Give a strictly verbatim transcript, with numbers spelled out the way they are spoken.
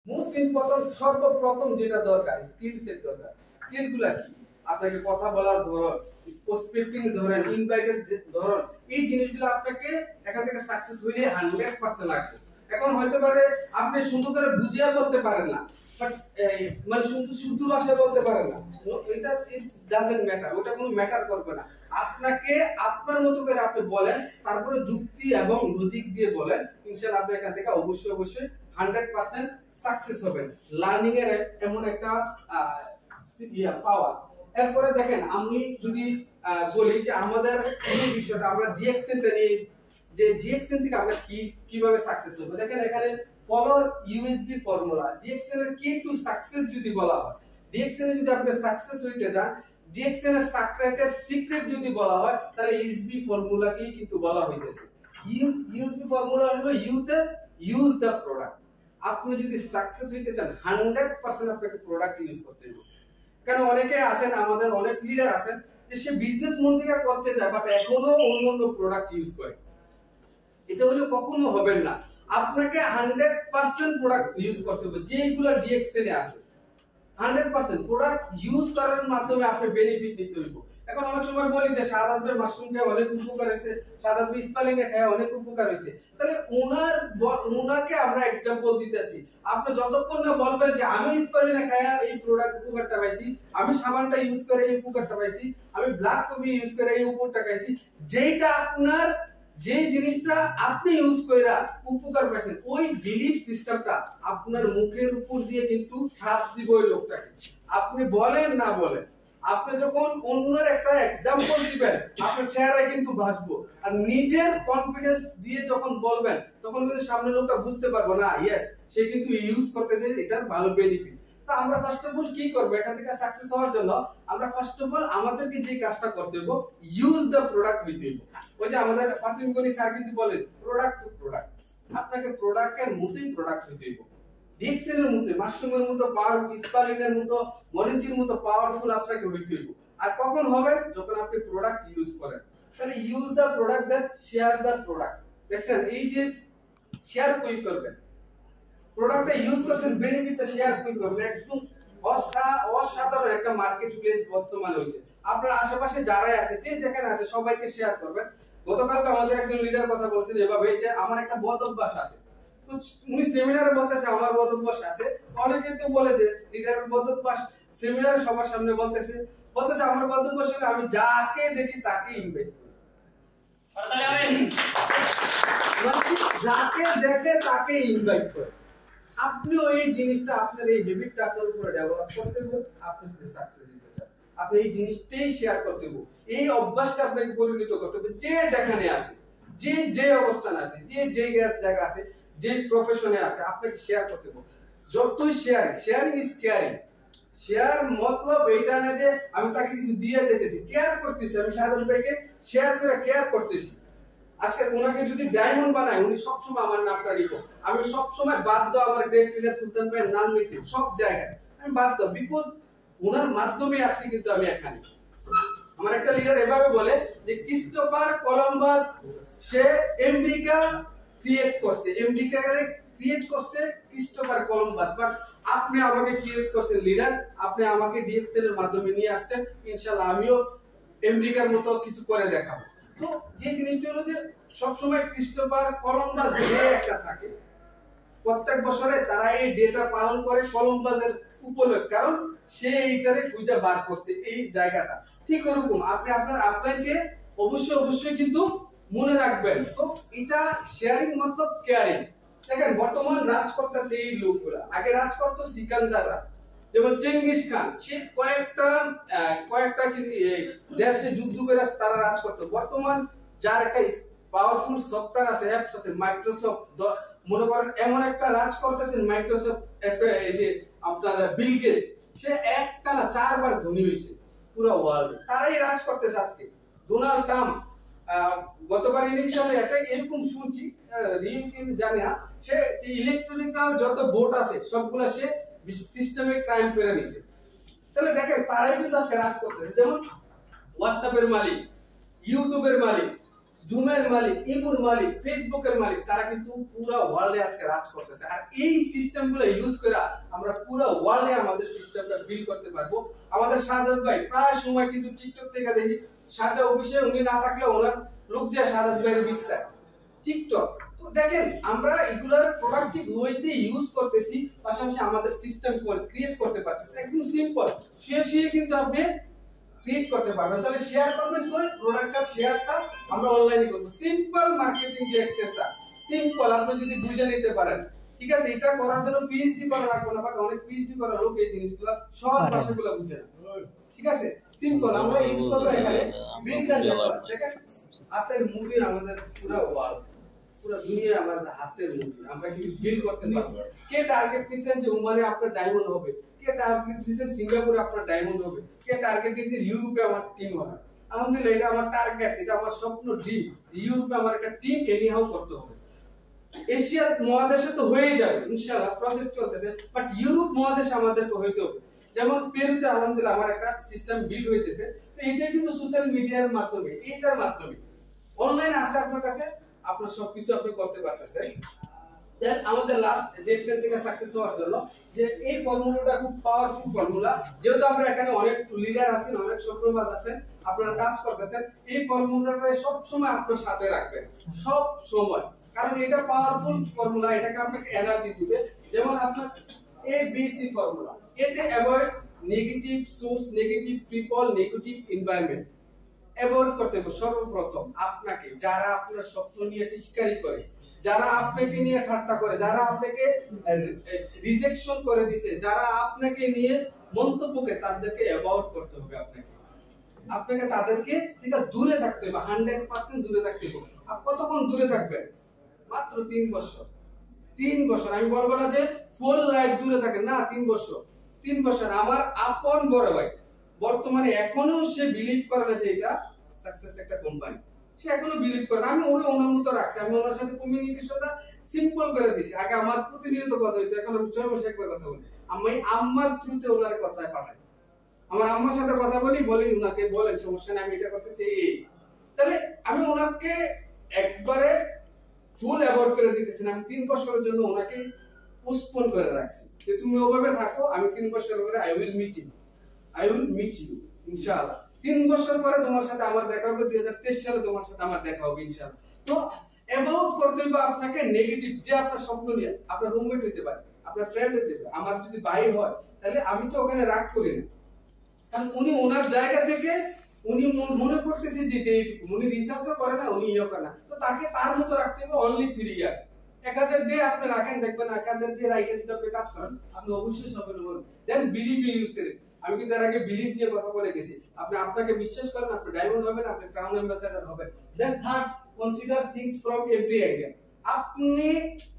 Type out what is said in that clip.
Most important সর্বপ্রথম যেটা দরকার স্কিলস এর দরকার। স্কিলগুলা কি? আপনাকে কথা বলার ধরন, প্রসপেক্টিং ধরন, ইনভাইটের ধরন, এই জিনিসগুলো আপনাকে এখান থেকে সাকসেস হইলে হান্ড্রেড পার্সেন্ট লাগবে। এখন হয়তো পারে আপনি সুন্দর করে বুঝিয়ে বলতে পারেন না, বাট মানে শুধু শুদ্ধ ভাষায় বলতে পারেন না, এটা ইট ডাজন্ট ম্যাটার, ওটা কোনো ম্যাটার করবে না। আপনাকে আপনার মতো করে আপনি বলেন, তারপরে যুক্তি এবং লজিক দিয়ে বলেন, ইনশাআল্লাহ আপনি এখান থেকে অবশ্যই অবশ্যই হান্ড্রেড পার্সেন্ট সাকসেস হবেন। লার্নিং এর এমন একটা পাওয়ার। এরপরে দেখেন, আমি যদি বলি যে আমাদের এই বিষয়টা আমরা ডিএক্সএনটা নিয়ে, যে ডিএক্সএন থেকে আমরা কি কিভাবে সাকসেস হবো, দেখেন এখানে ফলো ইউএসবি ফর্মুলা। ডিএক্সএন এর কি টু সাকসেস যদি বলা হয়, ডিএক্সএন এ যদি আপনি সাকসেস হইতে চান, ডিএক্সএন এর সিক্রেটের সিক্রেট যদি বলা হয়, তাহলে ইউএসবি ফর্মুলাকেই কিন্তু বলা হইতেছে। ইউএসবি ফর্মুলা হলো ইউতে ইউজ দ্য প্রোডাক্ট। আপনি যদি সাকসেস হইতে চান, হান্ড্রেড পার্সেন্ট আপনাকে প্রোডাক্ট ইউজ করতে হবে। কারণ অনেকে আছেন, আমাদের অনেক লিডার আছেন যে সে বিজনেস মন থেকে করতে চায়, বাট এখনো অন্য অন্য প্রোডাক্ট ইউজ করে। এটা হলে কখনো হবে না। আপনাকে হান্ড্রেড পার্সেন্ট প্রোডাক্ট ইউজ করতে হবে, যেগুলো ডিএক্সএল এ আছে। হান্ড্রেড পার্সেন্ট প্রোডাক্ট ইউজ করার মাধ্যমে আপনি বেনিফিট নিতে হইব। এখন অনেক সময় বলি যে শাহাদাত ভাই মাশরুম খেয়ে অনেক উপকার হয়েছে, শাহাদাত ভাই স্পালিং এ খেয়ে অনেক উপকার হয়েছে, তাহলে ওনার ওনাকে আমরা एग्जांपल দিতেছি। আপনি যতক্ষণ না বলবেন যে আমি স্পালিং এ খেয়ে এই প্রোডাক্ট উপকারটা পাইছি, আমি সাবানটা ইউজ করে এই উপকারটা পাইছি, আমি ব্ল্যাক কফি ইউজ করে এই উপকারটা পাইছি, যেটা আপনার যে জিনিসটা আপনি ইউজ কইরা উপকার পাইছেন, ওই বিলিফ সিস্টেমটা আপনার মুখের উপর দিয়ে কিন্তু ছাপ দিব ওই লোকটাকে। আপনি বলেন না বলেন, আপনি যখন অন্যের একটা एग्जांपल দিবেন, আপনার চেহারায় কিন্তু ভাসবো। আর নিজের কনফিডেন্স দিয়ে যখন বলবেন, তখন কিন্তু সামনে লোকটা বুঝতে পারবে না, ইয়েস সে কিন্তু ইউজ করতেছে, এটার ভালো বেনিফিট। তো আমরা ফার্স্ট অফ অল কি করব, এখান থেকে সাকসেস হওয়ার জন্য আমরা ফার্স্ট অফ অল আমাদেরকে যে কাজটা করতে হবে, ইউজ দ্য প্রোডাক্ট হইতে হবে। ওই যে আমাদের ফাতিম গনি স্যার কিন্তু বলেন প্রোডাক্ট টু প্রোডাক্ট, আপনাকে প্রোডাক্টের মতোই প্রোডাক্ট হইতে হবে। ডিএক্সএল এর মতো, মাশরুমের মতো পাওয়ার, স্পালিনের মতো, মরিঞ্জির মতো পাওয়ারফুল আপনাকে হইতে হবে। আর কখন হবেন, যখন আপনি প্রোডাক্ট ইউজ করেন। তাহলে use the product, that share the product. দেখছেন, এই যে শেয়ার কই করবেন, প্রোডাক্টটা ইউজ করছেন, বেনিফিটটা শেয়ার কই করবেন। একদম অসাধারণ একটা মার্কেট প্লেস বর্তমানে হয়েছে। আপনার আশেপাশে যারাই আছে, যে যেখানে আছে, সবাইকে শেয়ার করবেন। গতকালকে আমাদের একজন লিডার কথা বলছেন এভাবে যে আমার একটা বদ অভ্যাস আছে, তো উনি সেমিনারে বলতেছে আমার বদ অভ্যাস আছে। অনেকে তো বলে যে লিডারের বদ অভ্যাস, সেমিনারে সবার সামনে বলতেছে বলতেছে আমার বদ অভ্যাস হলো আমি যাকে দেখি তাকে ইনভাইট করি। যাকে দেখে তাকে ইনভাইট করে। আপনিও এই জিনিসটা, আপনার এই হ্যাবিটটা আপনার উপরে ডেভেলপ করতে হবে। আপনি যদি সাকসেস হতে চান, আপনি এই জিনিসটাই শেয়ার করতে হবে, এই অভ্যাসটা আপনাকে পরিণত করতে হবে। যে যেখানে আছে, যে যে অবস্থান আছে, যে যে জায়গা আছে, যে প্রফেশনে আছে, আপনাকে শেয়ার করতে হবে। যতই share, sharing is caring. Share মতলব এটা না যে আমি তাকে কিছু দিয়ে যেতেছি, কেয়ার করতেছি। আমি শাহাদাত ভাইকে শেয়ার করে কেয়ার করতেছি। আজকে ওনাকে যদি ডায়মন্ড বানাই, উনি সবসময় আমার নামটা লিখ, আমি সবসময় বাধ্য আমার গ্রেট লিডার সুলতান ভাইয়ের নাম নিতে সব জায়গায় আমি বাধ্য, বিকজ ওনার মাধ্যমে আজকে কিন্তু আমি এখানে। আমার একটা লিডার এভাবে বলে যে ক্রিস্টোফার কলম্বাস সে আমেরিকা ক্রিয়েট করছে, আমেরিকারে ক্রিয়েট করছে ক্রিস্টোফার কলম্বাস, বাট আপনি আমাকে ক্রিয়েট করছেন লিডার, আপনি আমাকে ডিএক্সএল এর মাধ্যমে নিয়ে আসছেন। ইনশাআল্লাহ আমিও আমেরিকার মতো কিছু করে দেখাবো। তো যে জিনিসটা হলো যে সবসময় ক্রিস্টোফার কলম্বাস ডে একটা থাকে, প্রত্যেক বছরে তারা এই ডেটা পালন করে কলম্বাসের উপলক্ষে, কারণ সে এইটারে খুঁজে বার করছে এই জায়গাটা। ঠিক ওরকম আপনি আপনার আপলাইনকে অবশ্যই অবশ্যই কিন্তু মনে রাখবেন। তো এটা শেয়ারিং মতলব কেয়ারিং। দেখেন বর্তমান রাজ করতেছে এই লোকগুলা, আগে রাজ করতো সিকান্দাররা, যেমন চেঙ্গিস খান, সে কয়েকটা কয়েকটা দেশে যুদ্ধ করে তারা রাজ করতো। বর্তমান যার একটা পাওয়ারফুল সফটওয়্যার আছে, অ্যাপস আছে, মাইক্রোসফট, মনে করেন এমন একটা রাজ করতেছেন মাইক্রোসফট, এই যে আপনার বিল গেটস, সে একটা না চারবার ধনী হয়েছে পুরো ওয়ার্ল্ডে, তারাই রাজ করতেছে আজকে। ডোনাল্ড ট্রাম্প গতবার ইলেকশনে একটা এরকম শুনছি, রিল কিন্তু জানি না, সে যে ইলেকট্রনিক্যাল যত ভোট আছে সবগুলা সে সিস্টেমে ক্রাইম করে নিছে। তাহলে দেখেন তারাই কিন্তু আজকে রাজ করতেছে। যেমন হোয়াটসঅ্যাপের মালিক, ইউটিউবের মালিক, জুমের মালিক, ইমুর মালিক, ফেসবুকের মালিক, তারা কিন্তু পুরো ওয়ার্ল্ডে আজকে রাজ করতেছে। আর এই সিস্টেমগুলো ইউজ করে আমরা পুরো ওয়ার্ল্ডে আমাদের সিস্টেমটা বিল্ড করতে পারবো। আমাদের সাদাত ভাই প্রায় সময় কিন্তু টিকটক থেকে দেখি সাজা অফিসে উনি না থাকলে ওনার লোক যায় সাদাত ভাইয়ের বিক্সায় টিকটক। তো দেখেন আমরা এগুলার প্রোডাক্টিভ ওয়েতে ইউজ করতেছি, পাশাপাশি আমাদের সিস্টেম ক্রিয়েট করতে পারতেছি। একদম সিম্পল, শুয়ে শুয়ে কিন্তু আপনি ক্রিয়েট করতে পারবেন। তাহলে শেয়ার করবেন করে প্রোডাক্টটা শেয়ারটা আমরা অনলাইনে করব। সিম্পল মার্কেটিং যে এক্সেপটা সিম্পল, আপনি যদি বুঝে নিতে পারেন, ঠিক আছে। এটা করার জন্য পিএইচডি করা লাগবে না, বাট অনেক পিএইচডি করা লোক এই জিনিসগুলো সহজ ভাষাগুলো বুঝে না, ঠিক আছে। সিম্পল আমরা ইউজ করব এখানে বিল্ডার নেটওয়ার্ক। দেখেন হাতের মুঠি আমাদের পুরো ওয়ার্ল্ড, পুরো দুনিয়া আমাদের হাতের মুঠি, আমরা কি বিল্ড করতে পারবো। কে টার্গেট দিয়েছেন যে ওমানে আপনার ডায়মন্ড হবে, কে টার্গেট দিয়েছেন সিঙ্গাপুরে আপনার ডায়মন্ড হবে, কে টার্গেট দিয়েছেন ইউরোপে আমার টিম হবে। আলহামদুলিল্লাহ এটা আমার টার্গেট, এটা আমার স্বপ্ন ড্রিম, ইউরোপে আমার একটা টিম এনিহাউ করতে হবে। এশিয়া মহাদেশে তো হয়ে যাবে ইনশাআল্লাহ, প্রসেস চলতেছে, বাট ইউরোপ মহাদেশে আমাদেরকে হইতে হবে। যেমন পেরুতে আলহামদুলিল্লাহ আমার একটা সিস্টেম বিল্ড হইতেছে, তো এটাই কিন্তু সোশ্যাল মিডিয়ার মাধ্যমে, এইটার মাধ্যমে অনলাইন আছে আপনার কাছে, আপনার সবকিছু আপনি করতে পারতেছেন। দেন আমাদের লাস্ট যে এক্সেল থেকে সাকসেস হওয়ার জন্য যে এই ফর্মুলাটা খুব পাওয়ারফুল ফর্মুলা, যেহেতু আমরা এখানে অনেক লিডার আছেন, অনেক স্বপ্নবাজ আছেন, আপনারা কাজ করতেছেন, এই ফর্মুলাটা সব সময় আপনার সাথে রাখবেন, সব সময়, কারণ এটা পাওয়ারফুল ফর্মুলা, এটাকে আপনাকে এনার্জি দিবে। যেমন আপনার এ বি সি ফর্মুলা, এতে avoid negative source, negative people, negative environment avoid করতে হবে। সর্বপ্রথম আপনাকে যারা আপনার স্বপ্ন নিয়ে টিস্কারি করে, যারা আপনাকে নিয়ে ঠাট্টা করে, যারা আপনাকে রিজেকশন করে দিছে, যারা আপনাকে নিয়ে মন্তব্য করে, তাদেরকে অ্যাভয়েড করতে হবে। আপনাকে আপনাকে তাদেরকে থেকে দূরে থাকতে হবে, হান্ড্রেড পার্সেন্ট দূরে থাকতে হবে। আর কতক্ষণ দূরে থাকবেন? মাত্র তিন বছর। তিন বছর আমি বলবো না যে ফুল লাইফ দূরে থাকেন, না, তিন বছর। তিন বছর আমার আপন বড় ভাই বর্তমানে এখনো সে বিলিভ করে না যে এটা সাকসেস একটা কোম্পানি, সে এখনো বিলিভ করে না। আমি ওরে অনুমত রাখছি, আমি ওনার সাথে কমিউনিকেশনটা সিম্পল করে দিছি। আগে আমার প্রতিনিয়ত কথা হইতো, এখন আমি ছয় মাসে একবার কথা বলি। আমি আম্মার থ্রুতে ওনার কথায় পাঠাই, আমার আম্মার সাথে কথা বলি, বলি ওনাকে বলেন সমস্যা নেই, আমি এটা করতেছি এই। তাহলে আমি ওনাকে একবারে ফুল অ্যাভয়েড করে দিতেছি না, আমি তিন বছরের জন্য ওনাকে পোস্টপোন করে রাখছি যে তুমি ওভাবে থাকো, আমি তিন বছর পরে I will meet you, I will meet you ইনশাআল্লাহ। তিন বছর পরে তোমার সাথে আমার দেখা হবে, দুই হাজার তেইশ সালে তোমার সাথে আমার দেখা হবে ইনশাআল্লাহ। তো অ্যাভয়েড করতে হবে আপনাকে নেগেটিভ, যে আপনার স্বপ্ন নিয়ে আপনার রুমমেট হইতে পারে, আপনার ফ্রেন্ড হইতে পারে, আমার যদি ভাই হয়, তাহলে আমি তো ওখানে রাগ করি না, কারণ উনি ওনার জায়গা থেকে উনি মনে করতেছে যে উনি রিসার্চও করে না, উনি ইয়ে করে না, তো তাকে তার মতো রাখতে হবে। অনলি থ্রি ইয়ার্স, এক হাজার ডে আপনি রাখেন, দেখবেন এক হাজার ডে রাইখে যদি আপনি কাজ করেন, আপনি অবশ্যই সফল হবেন। দেন বিলিভ ইন ইউরসেলফ, আমি কিন্তু এর আগে বিলিভ নিয়ে কথা বলে গেছি। আপনি আপনাকে বিশ্বাস করেন, আপনি ডায়মন্ড হবেন, আপনি ক্রাউন অ্যাম্বাসেডর হবেন। Then third, consider things from every angle. আপনি